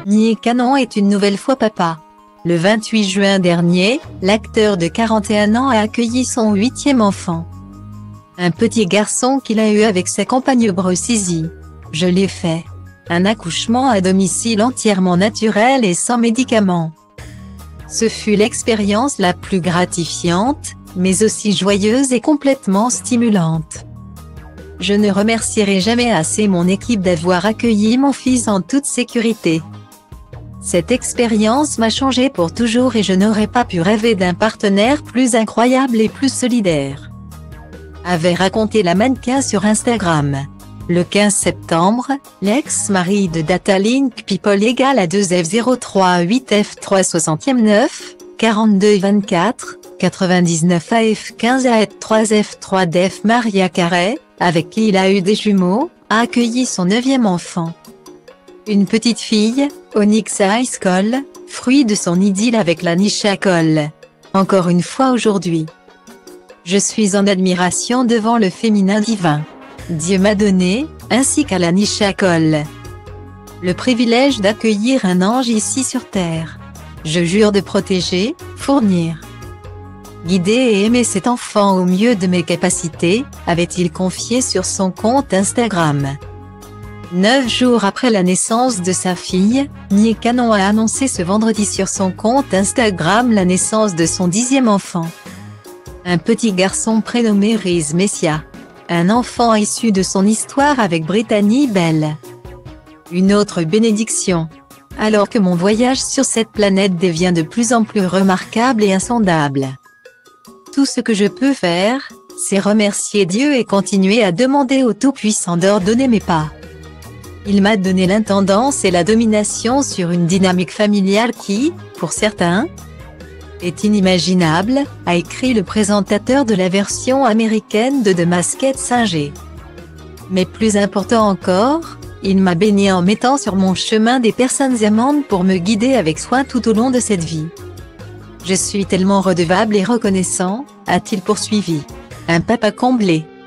Nick Cannon est une nouvelle fois papa. Le 28 juin dernier, l'acteur de 41 ans a accueilli son 8e enfant. Un petit garçon qu'il a eu avec sa compagne Bruce Izzy. Je l'ai fait. Un accouchement à domicile entièrement naturel et sans médicaments. Ce fut l'expérience la plus gratifiante, mais aussi joyeuse et complètement stimulante. Je ne remercierai jamais assez mon équipe d'avoir accueilli mon fils en toute sécurité. Cette expérience m'a changé pour toujours et je n'aurais pas pu rêver d'un partenaire plus incroyable et plus solidaire. Avait raconté la mannequin sur Instagram. Le 15 septembre, l'ex-mari de DataLink People égale à 2F038F3 4224, 99 AF15 AF3F3DF Maria Carey, avec qui il a eu des jumeaux, a accueilli son 9e enfant. Une petite fille, Onyx Ice Cole, fruit de son idylle avec la Nisha Cole. Encore une fois aujourd'hui. Je suis en admiration devant le féminin divin. Dieu m'a donné, ainsi qu'à la Nisha Cole, le privilège d'accueillir un ange ici sur terre. Je jure de protéger, fournir, guider et aimer cet enfant au mieux de mes capacités, avait-il confié sur son compte Instagram. 9 jours après la naissance de sa fille, Nick Cannon a annoncé ce vendredi sur son compte Instagram la naissance de son 10e enfant. Un petit garçon prénommé Riz Messia. Un enfant issu de son histoire avec Brittany Bell. Une autre bénédiction. Alors que mon voyage sur cette planète devient de plus en plus remarquable et insondable. Tout ce que je peux faire, c'est remercier Dieu et continuer à demander au Tout-Puissant d'ordonner mes pas. Il m'a donné l'intendance et la domination sur une dynamique familiale qui, pour certains, est inimaginable, a écrit le présentateur de la version américaine de The Masked Singer. Mais plus important encore, il m'a béni en mettant sur mon chemin des personnes aimantes pour me guider avec soin tout au long de cette vie. Je suis tellement redevable et reconnaissant, a-t-il poursuivi. Un papa comblé.